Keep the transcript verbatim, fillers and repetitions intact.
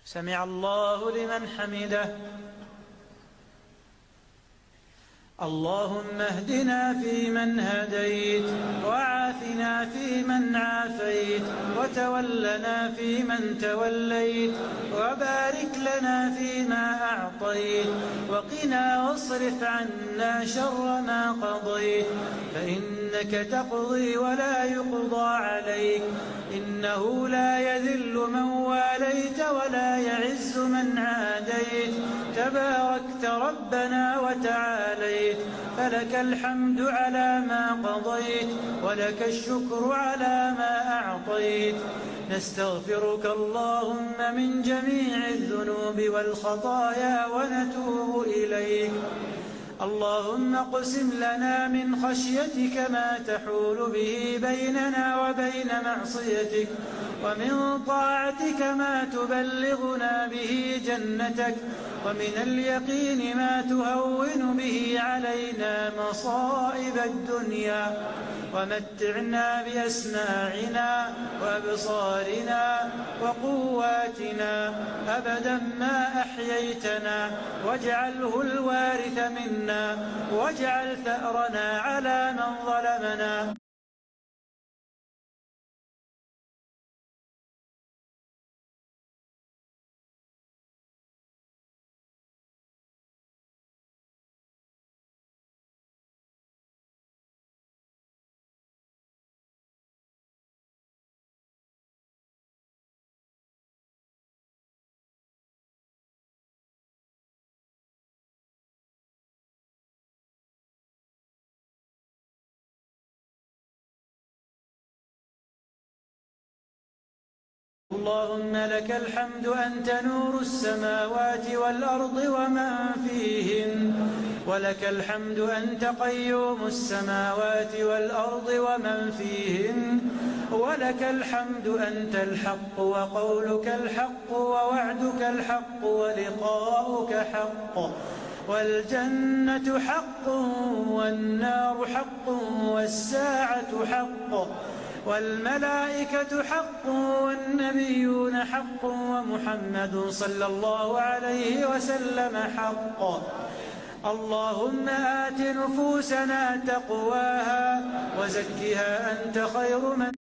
سمع الله لمن حمده. اللهم اهدنا فيمن هديت، وعافنا فيمن عافيت، وتولنا فيمن توليت، وبارك لنا فيما أعطيت، وقنا واصرف عنا شر ما قضيت، فإنك تقضي ولا يقضى عليك، إنه لا يذل من واليت ولا يعز من عاديت، تباركت ربنا وتعاليت، فلك الحمد على ما قضيت، ولك الشكر على ما أعطيت. نستغفرك اللهم من جميع الذنوب والخطايا ونتوب إليك. اللهم اقسم لنا من خشيتك ما تحول به بيننا وبين معصيتك، ومن طاعتك ما تبلغنا به جنتك، ومن اليقين ما تهون به علينا مصائب الدنيا، ومتعنا بأسماعنا وأبصارنا وقواتنا أبدا ما أحييتنا، واجعله الوارث منا، واجعل ثأرنا على من ظلمنا. اللهم لك الحمد أنت نور السماوات والأرض ومن فيهن، ولك الحمد أنت قيوم السماوات والأرض ومن فيهن، ولك الحمد أنت الحق وقولك الحق ووعدك الحق ولقاؤك حق، والجنة حق والنار حق والساعة حق والملائكة حق والنبيون حق ومحمد صلى الله عليه وسلم حق. اللهم آت نفوسنا تقواها وزكها أنت خير من